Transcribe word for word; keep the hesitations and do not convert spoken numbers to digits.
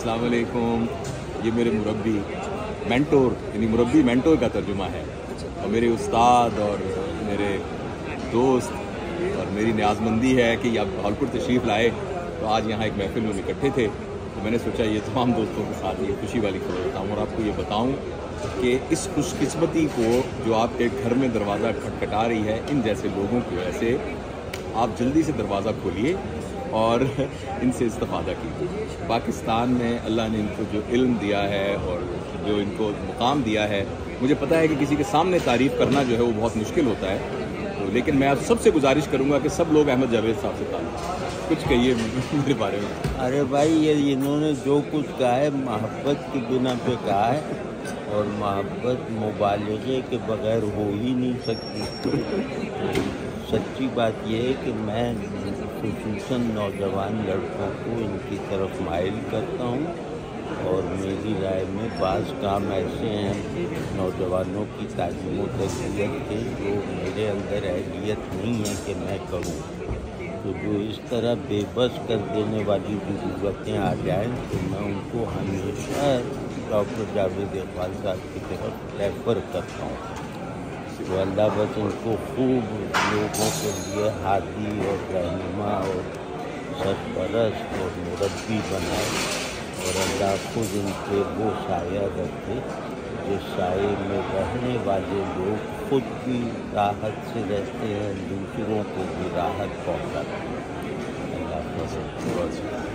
अस्सलाम वालेकुम। ये मेरे मुरब्बी मेंटोर यानी मुरब्बी मेंटोर का तर्जुमा है, और मेरे उस्ताद और मेरे दोस्त और मेरी न्याज़मंदी है कि आप भावलपुर तशरीफ़ लाए। तो आज यहाँ एक महफिल में इकट्ठे थे, तो मैंने सोचा ये तमाम दोस्तों के साथ ये खुशी वाली खबर बताऊँ और आपको ये बताऊँ कि इस खुशकिस्मती को जो आपके घर में दरवाज़ा खटखटा रही है, इन जैसे लोगों की वजह से आप जल्दी से दरवाज़ा खोलिए और इनसे इस्तिफ़ादा कीजिए। पाकिस्तान में अल्लाह ने इनको जो इल्म दिया है और जो इनको मुकाम दिया है, मुझे पता है कि किसी के सामने तारीफ़ करना जो है वो बहुत मुश्किल होता है, तो लेकिन मैं आप सबसे गुजारिश करूँगा कि सब लोग अहमद जावेद साहब से ताल्लुक़ कुछ कहिए मेरे बारे में। अरे भाई, ये इन्होंने जो कुछ कहा है मोहब्बत की बिना पे कहा है, और मोहब्बत मुबालगे के बगैर हो ही नहीं सकती। सच्ची बात यह है कि मैं खुसूसन नौजवान लड़कों को इनकी तरफ माइल करता हूँ, और मेरी राय में बाज़ काम ऐसे हैं नौजवानों की तालीम और तरबियत के जो मेरे अंदर अहलियत नहीं है कि मैं करूँ। तो जो इस तरह बेबस कर देने वाली ज़रूरतें आ जाएं, तो मैं उनको हमेशा डॉक्टर जावेद इकबाल साहब की तरफ रेफ़र करता हूँ। तो अल्लाह बस उनको खूब लोगों के लिए हादी और रहनुमा और सरपरस्त और मुरब्बी बनाए, और अल्लाह खुद इनके वो साया रखे जिस साए में रहने वाले लोग खुद भी राहत से रहते हैं, दूसरों को भी राहत पहुँचाते हैं। अल्लाह